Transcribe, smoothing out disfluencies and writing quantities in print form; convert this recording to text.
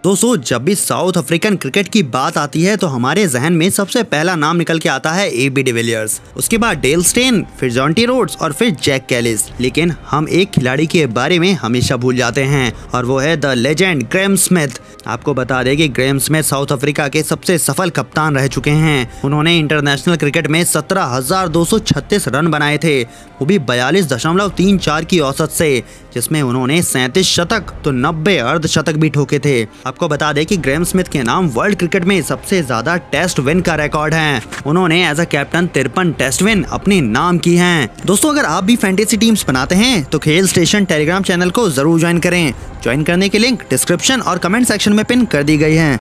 दोस्तों, जब भी साउथ अफ्रीकन क्रिकेट की बात आती है तो हमारे जहन में सबसे पहला नाम निकल के आता है AB डिविलियर्स, उसके बाद डेल स्टेन, फिर जॉन्टी रोड्स और फिर जैक कैलिस। लेकिन हम एक खिलाड़ी के बारे में हमेशा भूल जाते हैं और वो है द लेजेंड ग्रेम स्मिथ। आपको बता दें कि ग्रेम स्मिथ साउथ अफ्रीका के सबसे सफल कप्तान रह चुके हैं। उन्होंने इंटरनेशनल क्रिकेट में 17,236 रन बनाए थे, वो भी 42.34 की औसत से, जिसमें उन्होंने 37 शतक तो 90 अर्धशतक भी ठोके थे। आपको बता दें कि ग्रेम स्मिथ के नाम वर्ल्ड क्रिकेट में सबसे ज्यादा टेस्ट विन का रिकॉर्ड है। उन्होंने as a captain 53 test win अपने नाम की हैं। दोस्तों, अगर आप भी फैंटेसी टीम्स बनाते हैं तो खेल स्टेशन टेलीग्राम चैनल को जरूर ज्वाइन करें। ज्वाइन करने की लिंक डिस्क्रिप्शन और कमेंट सेक्शन में पिन कर दी गई है।